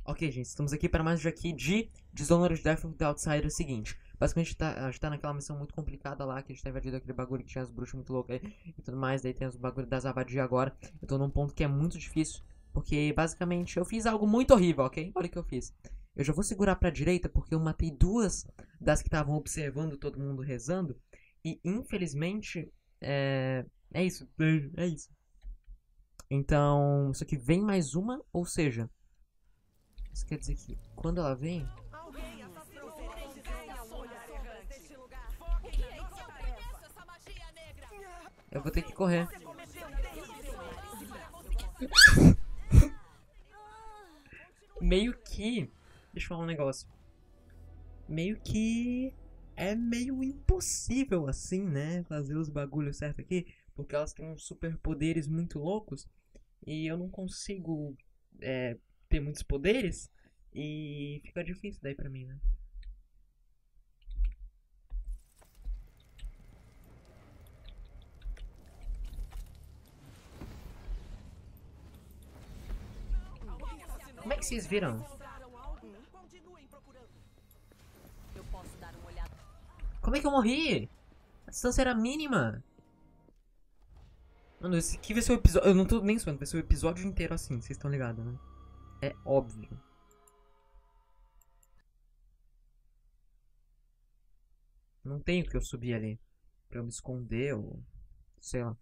Ok, gente, estamos aqui para mais um dia aqui de Dishonored Death of the Outsider. É o seguinte, basicamente a gente tá naquela missão muito complicada lá, que a gente tá invadindo aquele bagulho que tinha as bruxas muito loucas aí e tudo mais, daí tem os bagulhos das abadias agora. Eu tô num ponto que é muito difícil, porque basicamente eu fiz algo muito horrível, ok? Olha o que eu fiz. Eu já vou segurar pra direita, porque eu matei duas das que estavam observando todo mundo rezando, e infelizmente, é isso, é isso. Então, isso aqui vem mais uma, ou seja... Isso quer dizer que quando ela vem, eu vou ter que correr. Meio que. Deixa eu falar um negócio. Meio que. É meio impossível assim, né? Fazer os bagulhos certo aqui. Porque elas têm uns superpoderes muito loucos. E eu não consigo ter muitos poderes. E fica difícil daí pra mim, né? Como é que vocês viram? Como é que eu morri? A distância era mínima. Mano, esse aqui vai ser o episódio. Eu não tô nem zoando, vai ser o episódio inteiro assim, vocês estão ligados, né? É óbvio. Não tem o que eu subir ali. Pra eu me esconder ou. Sei lá.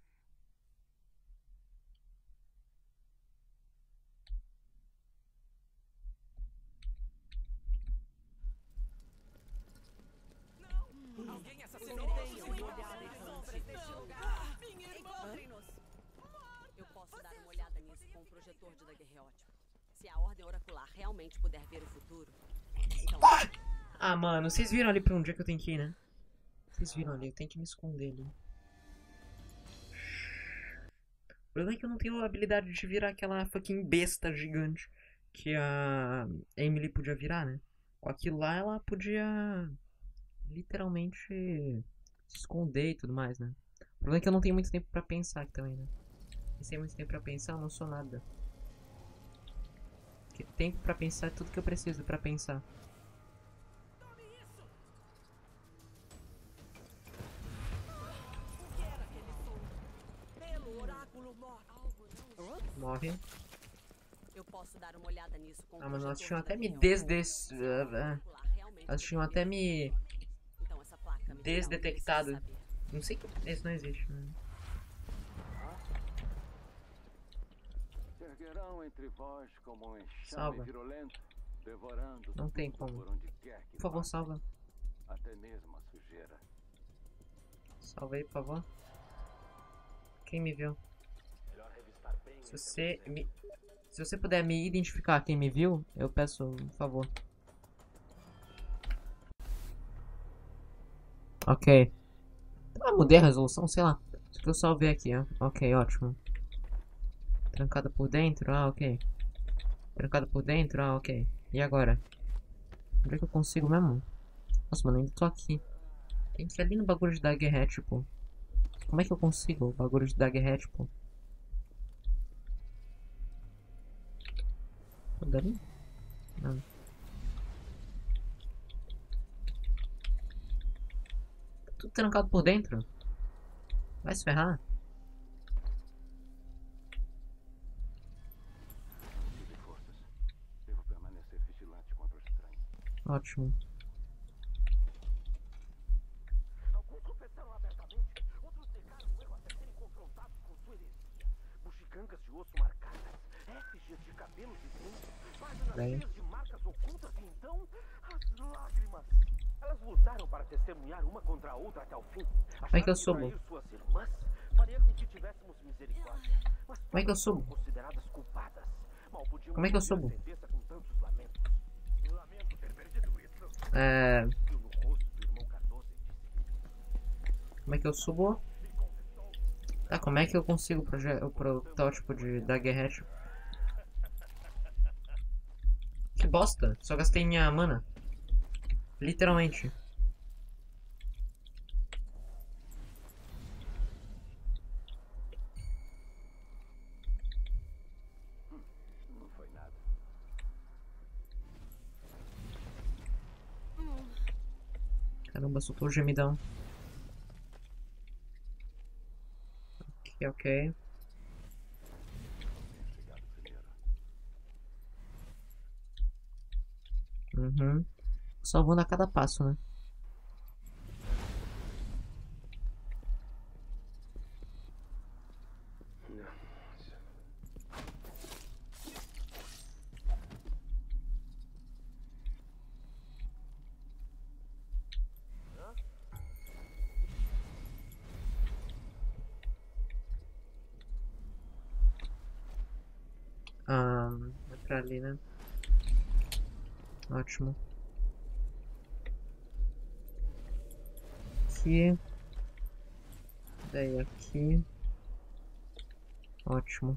Eu posso dar uma olhada nisso com o projetor de daguerreótipo. Se a ordem oracular realmente puder ver o futuro, então... Ah, mano, vocês viram ali pra onde é que eu tenho que ir, né? Vocês viram ali, eu tenho que me esconder ali. O problema é que eu não tenho a habilidade de virar aquela fucking besta gigante que a Emily podia virar, né? Com aquilo lá ela podia literalmente se esconder e tudo mais, né? O problema é que eu não tenho muito tempo pra pensar aqui também, né? E sem muito tempo pra pensar, eu não sou nada. Porque tempo pra pensar é tudo que eu preciso pra pensar. Morre. Eu posso dar uma olhada nisso com o Ah, mano, elas projetor tinham de até me daguerreótipo. Se a ordem oracular realmente Elas tinham puder até ver o me futuro, então essa placa me dirá o que eu preciso desdetectado. saber. Não sei que. Esse não existe, né? Erguerão entre vós como um enxame Salva. virulento, devorando Não tem tudo como. por onde quer que Por favor, passe, salva. até mesmo a sujeira. Salva aí, por favor. Quem me viu? Se você me... Se você puder me identificar quem me viu, eu peço um favor. Ok. Ah, mudei a resolução, sei lá. Isso que eu salvei aqui, ó. Ok, ótimo. Trancada por dentro? Ah, ok. Trancada por dentro? Ah, ok. E agora? Onde é que eu consigo mesmo? Nossa, mano, ainda tô aqui. Tem que ir ali no bagulho de Daggerhat, pô. Como é que eu consigo o bagulho de Daggerhat, pô? Pô, dali? Não. Tá tudo trancado por dentro? Vai se ferrar? Tive forças. Devo permanecer vigilante contra o estranho. Ótimo. Alguns confessaram abertamente, outros negaram o erro até serem confrontados com sua heresia. Bugigangas de osso marcadas, efígies de cabelos e dentes, páginas Bem. cheias de marcas ocultas e então as lágrimas. Elas lutaram para testemunhar uma contra a outra até o fim. Como é que eu Acharam subo? trair suas irmãs faria com que tivéssemos misericórdia. Mas Como é que eu todas foram subo? consideradas culpadas. Mal podíamos Como é que eu cumprir a subo? sentença com tantos lamentos. Lamento ter perdido isso. É... Viu no rosto do irmão Cardoso e disse: Como é que eu subo? Tá, como é que eu consigo o protótipo de Daggerhat? Que bosta! Só gastei minha mana. Literalmente. Não foi nada. Caramba, soltou o gemidão. Ok, ok. Uhum. Salvando a cada passo, né? É pra ali, né? Ótimo. Aqui. Daí aqui. Ótimo.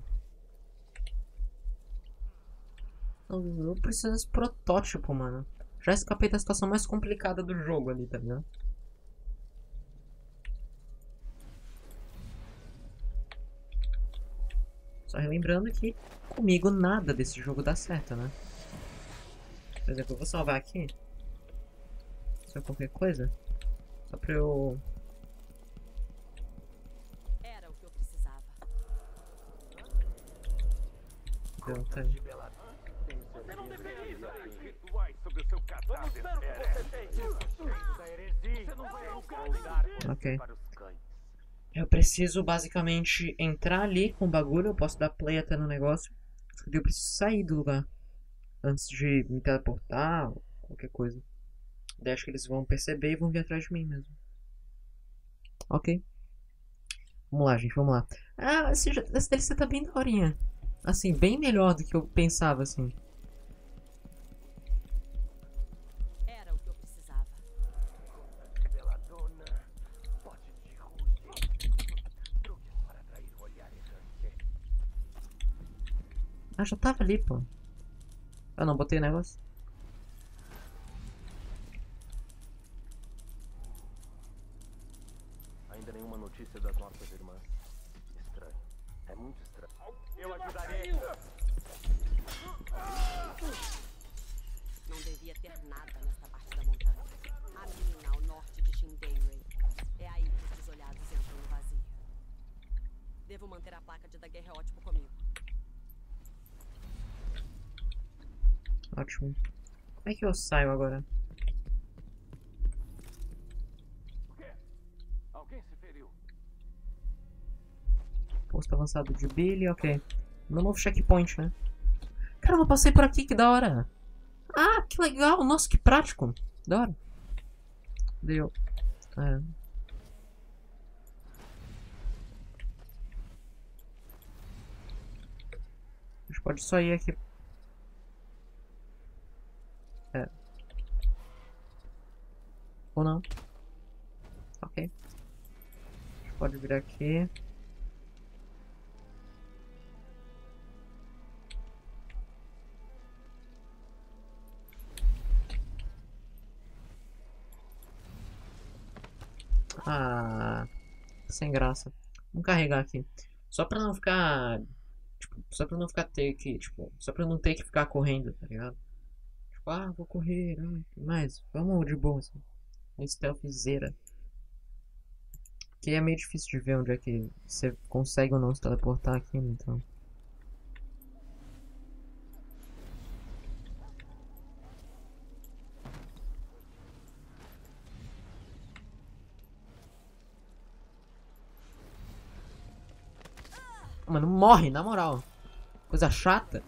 Eu preciso desse protótipo, mano. Já escapei da situação mais complicada do jogo ali, tá ligado? Só relembrando que comigo nada desse jogo dá certo, né? Por exemplo, eu vou salvar aqui. Só qualquer coisa. Só pra eu... Era o que eu precisava. Pronto. Você não deveria usar rituais sobre o seu cadáver. Vamos ver o que você tem. Da heresia. Você não vai usar Ok. para os cães. Eu preciso basicamente entrar ali com o bagulho. Eu posso dar play até no negócio. Eu preciso sair do lugar antes de me teleportar ou qualquer coisa. Daí acho que eles vão perceber e vão vir atrás de mim mesmo. Ok. Vamos lá, gente, vamos lá. Ah, esse DLC tá bem daorinha. Assim, bem melhor do que eu pensava, assim. Era o que eu precisava. Reveladona. Pote de ruge. Truques para atrair o olhar errante. Ah, já tava ali, pô. Ah, não, botei o negócio. Ainda nenhuma notícia das nossas irmãs. Estranho. É muito estranho. Eu ajudarei. Não devia ter nada nessa parte da montanha. A mina ao norte de Shindeirei. É aí que os desolhados entram no vazio. Devo manter a placa de daguerreótipo comigo. Ótimo. Como é que eu saio agora? O quê? Alguém se feriu? Posto avançado de Billy, ok. Meu novo checkpoint, né? Caramba, eu passei por aqui, que da hora. Ah, que legal. Nossa, que prático. Da hora. Deu. É. A gente pode só ir aqui. É. Ou não. Ok. A gente pode vir aqui. Ah, sem graça. Vamos carregar aqui. Só pra não ficar. Tipo, só pra não ficar ter que. Tipo, só pra não ter que ficar correndo, tá ligado? Tipo, ah, vou correr. Mas vamos de boa, assim. Um stealthzera. Que é meio difícil de ver onde é que você consegue ou não se teleportar aqui, né? Então. Mano, morre, na moral. Coisa chata.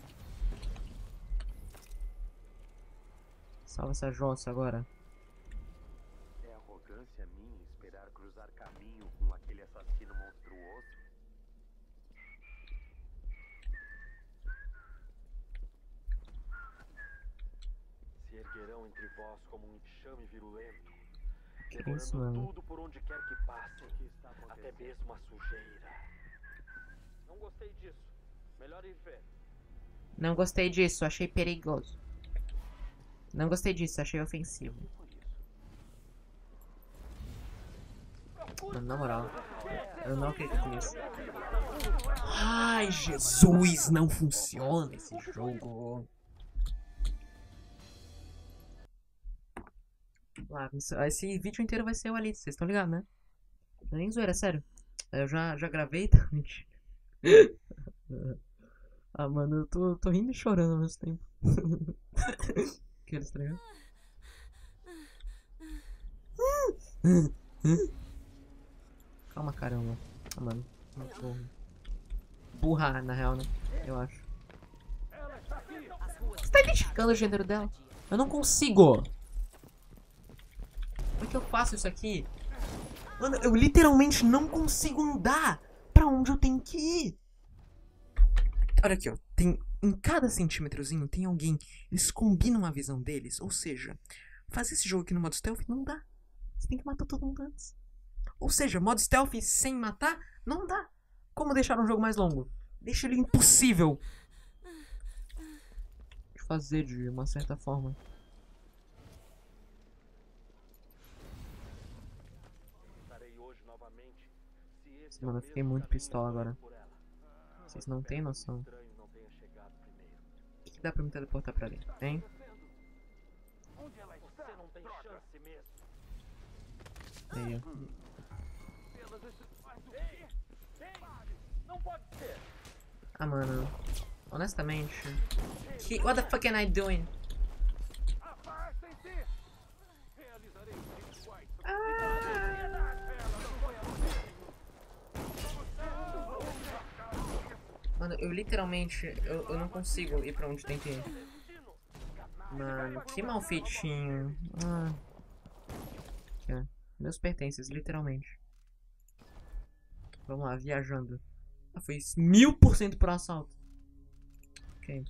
Salva essa jossa agora. É arrogância minha esperar cruzar caminho com aquele assassino monstruoso? Se erguerão entre vós como um enxame virulento, Que isso, mano? tudo por onde quer que passem, até mesmo a sujeira. Não gostei disso. Melhor ir ver. Não gostei disso, achei perigoso. Não gostei disso, achei ofensivo. Mano, na moral, eu não acredito nisso. Ai, Jesus, não funciona esse jogo. Lá, esse vídeo inteiro vai ser o Alice, vocês estão ligados, né? Não é nem zoeira, é sério. Eu já gravei, tá? Mentira. Ah, mano, eu tô rindo e chorando ao mesmo tempo. Que eles, tá ligado? Calma, caramba. Ah, mano. Muito burra, na real, né? Eu acho. As ruas Você tá identificando o gênero dela? Eu não consigo. Como é que eu faço isso aqui? Mano, eu literalmente não consigo andar pra onde eu tenho que ir. Olha aqui, ó. Tem, em cada centímetrozinho tem alguém. Eles combinam a visão deles. Ou seja, fazer esse jogo aqui no modo stealth não dá. Você tem que matar todo mundo antes. Ou seja, modo stealth sem matar não dá. Como deixar um jogo mais longo? Deixa ele impossível de fazer de uma certa forma. Estarei hoje novamente, se esse Mano, é eu o fiquei mesmo muito caminho pistola agora. por ela. Vocês não têm noção. Estranho não tenha chegado primeiro. O que dá pra me teleportar pra ali, hein? Onde ela está? Você não tem chance mesmo. Aí, ó. Ei, não pode ser. Ah, mano. Honestamente. What the fuck am I doing? Afastem-se. Realizarei os rituais. Mano, eu literalmente. Eu não consigo ir pra onde tem que ir. Mano, que mal feitinho. Ah. Aqui, ó. Meus pertences, literalmente. Vamos lá, viajando. Ah, foi 1000% por assalto. Ok.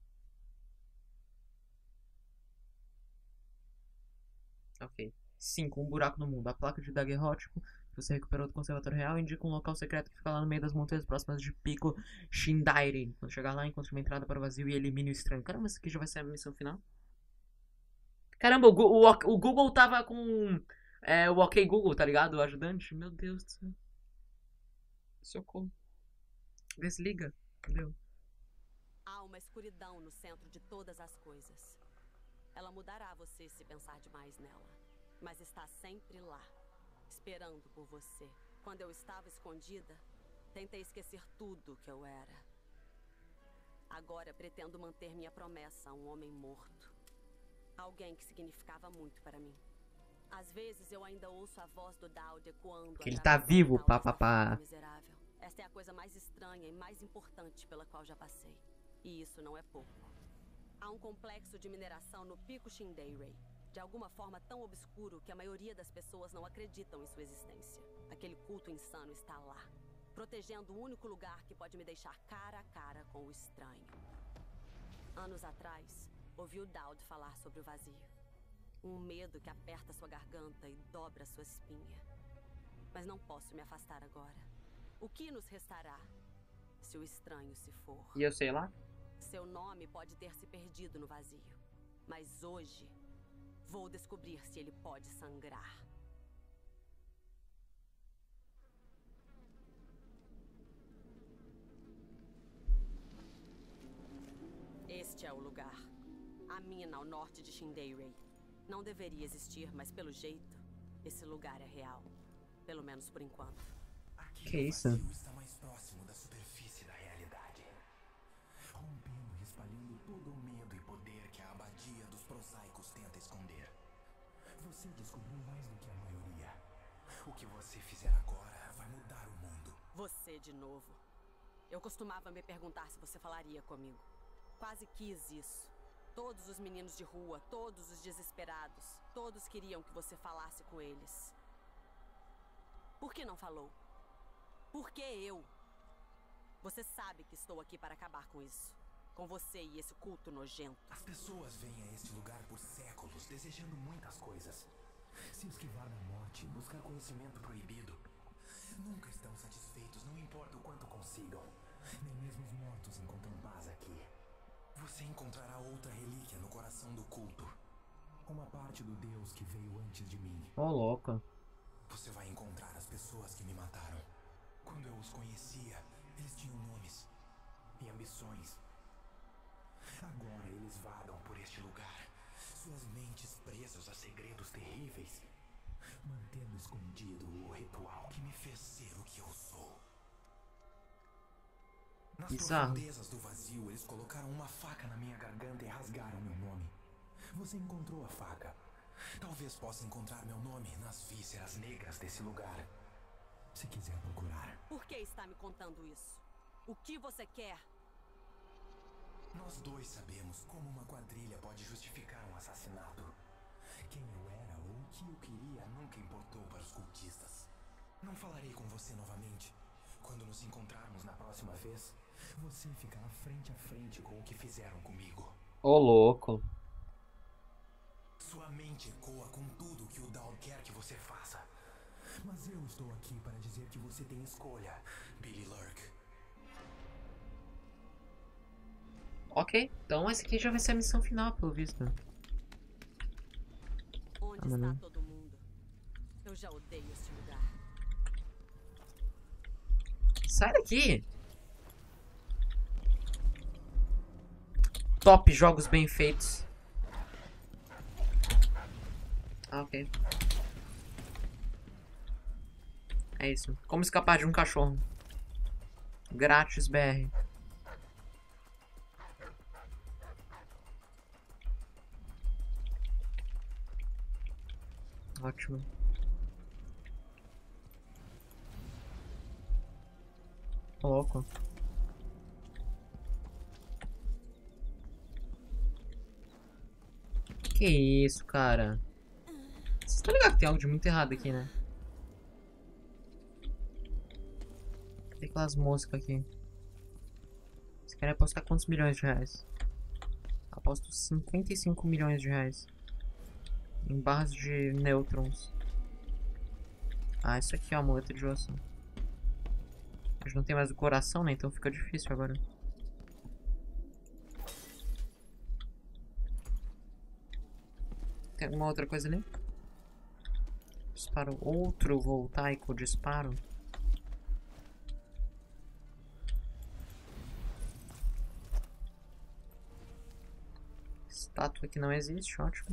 Ok. 5. Um buraco no mundo. A placa de daguerrótipo que você recuperou do Conservatório Real indica um local secreto que fica lá no meio das montanhas próximas de Pico Shindairi. Quando chegar lá, encontre uma entrada para o vazio e elimine o estranho. Caramba, isso aqui já vai ser a missão final? Caramba, o Google tava com o OK Google, tá ligado? O ajudante. Meu Deus do céu. Socorro. Desliga. Entendeu? Há uma escuridão no centro de todas as coisas. Ela mudará você se pensar demais nela. Mas está sempre lá, esperando por você. Quando eu estava escondida, tentei esquecer tudo que eu era. Agora pretendo manter minha promessa a um homem morto. Alguém que significava muito para mim. Às vezes eu ainda ouço a voz do Daud ecoando. Que ele tá vivo, pá. papapá. Esta é a coisa mais estranha e mais importante pela qual já passei. E isso não é pouco. Há um complexo de mineração no Pico Shindairi. De alguma forma tão obscuro que a maioria das pessoas não acreditam em sua existência. Aquele culto insano está lá, protegendo o único lugar que pode me deixar cara a cara com o estranho. Anos atrás, ouvi o Daud falar sobre o vazio. Um medo que aperta sua garganta e dobra sua espinha. Mas não posso me afastar agora. O que nos restará se o estranho se for? E eu sei lá? Seu nome pode ter se perdido no vazio. Mas hoje, vou descobrir se ele pode sangrar. Este é o lugar. A mina ao norte de Shindairi. Não deveria existir, mas pelo jeito, esse lugar é real. Pelo menos por enquanto. Que isso? Está mais próximo da superfície da realidade, rompendo e espalhando todo o medo e poder que a abadia dos prosaicos tenta esconder. Você descobriu mais do que a maioria. O que você fizer agora vai mudar o mundo. Você de novo. Eu costumava me perguntar se você falaria comigo. Quase quis isso. Todos os meninos de rua, todos os desesperados, todos queriam que você falasse com eles. Por que não falou? Por que eu? Você sabe que estou aqui para acabar com isso. Com você e esse culto nojento. As pessoas vêm a este lugar por séculos, desejando muitas coisas. Se esquivar da morte, buscar conhecimento proibido. Nunca estão satisfeitos, não importa o quanto consigam. Nem mesmo os mortos encontram paz aqui. Você encontrará outra relíquia no coração do culto. Uma parte do Deus que veio antes de mim. Ô, louco. Você vai encontrar as pessoas que me mataram. Quando eu os conhecia, eles tinham nomes e ambições. Agora eles vagam por este lugar, suas mentes presas presos a segredos terríveis, mantendo escondido o ritual que me fez ser o que eu sou. Nas Bizarro. profundezas do vazio, eles colocaram uma faca na minha garganta e rasgaram meu nome. Você encontrou a faca. Talvez possa encontrar meu nome nas vísceras negras desse lugar. Se quiser procurar. Por que está me contando isso? O que você quer? Nós dois sabemos como uma quadrilha pode justificar um assassinato. Quem eu era ou o que eu queria nunca importou para os cultistas. Não falarei com você novamente. Quando nos encontrarmos na próxima vez, você ficará frente a frente com o que fizeram comigo. Ô, louco. Sua mente ecoa com tudo que o Dahl quer que você faça. Mas eu estou aqui para dizer que você tem escolha, Billy Lurk. Ok, então essa aqui já vai ser a missão final, pelo visto. Onde está mano. todo mundo? Eu já odeio esse lugar. Sai daqui! Top jogos bem feitos. Ah, ok. É isso. Como escapar de um cachorro. Grátis BR. Ótimo. Louco. Que isso, cara? Vocês estão ligados que tem algo de muito errado aqui, né? Cadê aquelas moscas aqui? Vocês querem apostar quantos milhões de reais? Aposto 55 milhões de reais. Em barras de nêutrons. Ah, isso aqui é o amuleto de osso. Mas não tem mais o coração, né? Então fica difícil agora. Tem alguma outra coisa ali? Disparo. Outro voltaico disparo. Estátua que não existe, ótimo.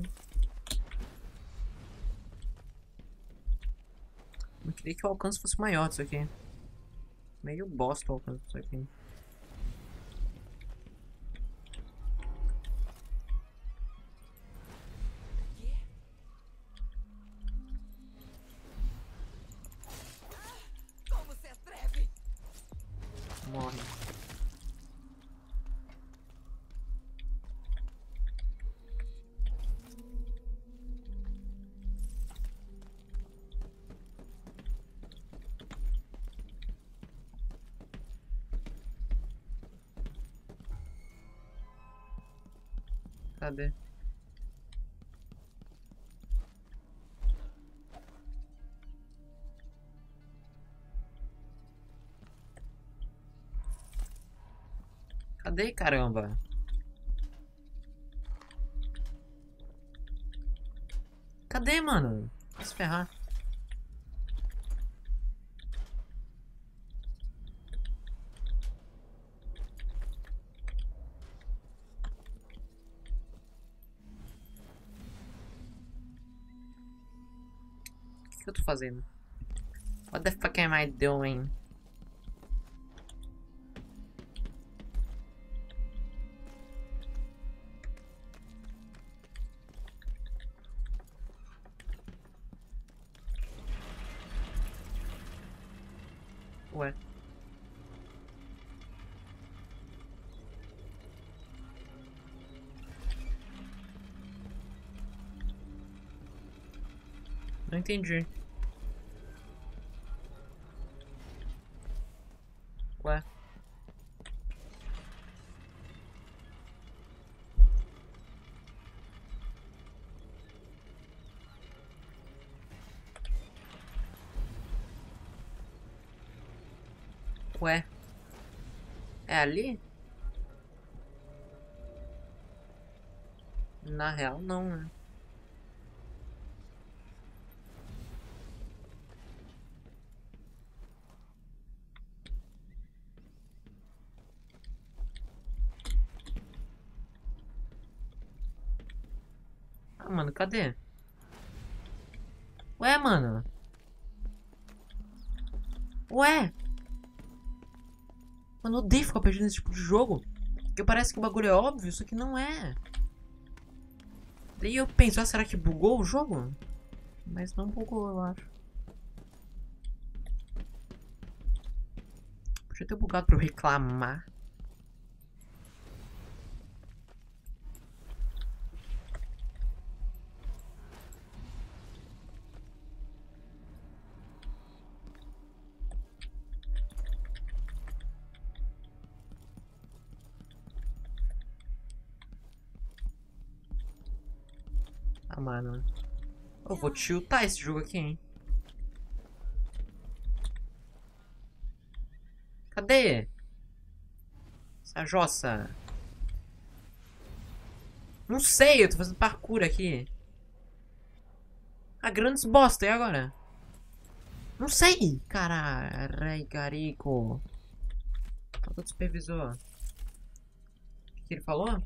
Eu queria que o alcance fosse maior disso aqui. Meio bosta o alcance disso aqui. Como se atreve? Morre. Cadê? Cadê, caramba? Cadê, mano? Vai se ferrar. O que eu tô fazendo? What the fuck am I doing? Ué. Não entendi. Ué. Ué. É ali? Na real, não, né? Ah, mano, cadê? Ué, mano. Ué. Mano, eu odeio ficar perdido nesse tipo de jogo. Porque parece que o bagulho é óbvio, isso aqui não é. Daí eu penso, ah, será que bugou o jogo? Mas não bugou, eu acho. Podia ter bugado pra eu reclamar. Ah, mano. Eu vou tiltar esse jogo aqui, hein. Cadê? Essa jossa. Não sei, eu tô fazendo parkour aqui. Ah, grandes bosta, e agora? Não sei! Caralho, carico. Falta do supervisor. O que ele falou?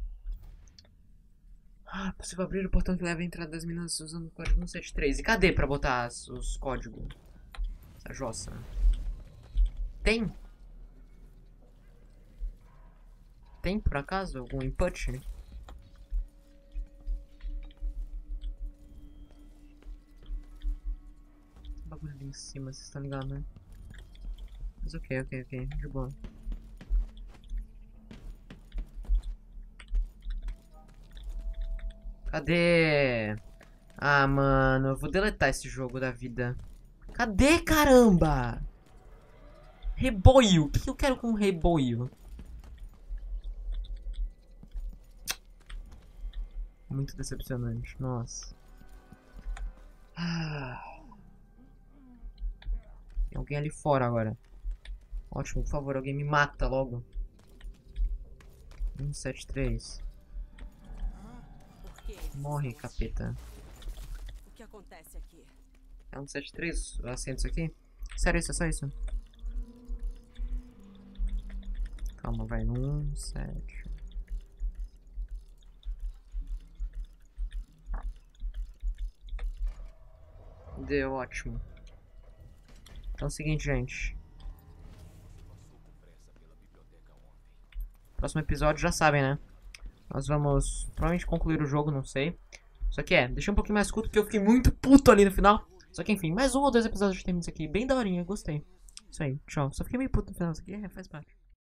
Ah, possível abrir o portão que leva à entrada das minas usando o código 173. E cadê pra botar os códigos? Essa jossa. Tem? Tem, por acaso, algum input? Bagulho ali em cima, vocês estão ligados, né? Mas ok, de boa. Cadê? Ah, mano, eu vou deletar esse jogo da vida. Cadê, caramba? Reboio. O que eu quero com reboio? Muito decepcionante, nossa. Tem alguém ali fora agora. Ótimo, por favor, alguém me mata logo. 173. Morre, capeta. O que acontece aqui? É 173? Eu acendo isso aqui? Sério, isso é só isso? Calma, vai no 17. Deu, ótimo. Então é o seguinte, gente. Próximo episódio, já sabem, né? Nós vamos provavelmente concluir o jogo, não sei. Só que deixei um pouquinho mais curto porque eu fiquei muito puto ali no final. Só que enfim, mais um ou dois episódios de termina isso aqui. Bem daorinha, gostei. Isso aí, tchau. Só fiquei meio puto no final, isso aqui faz parte.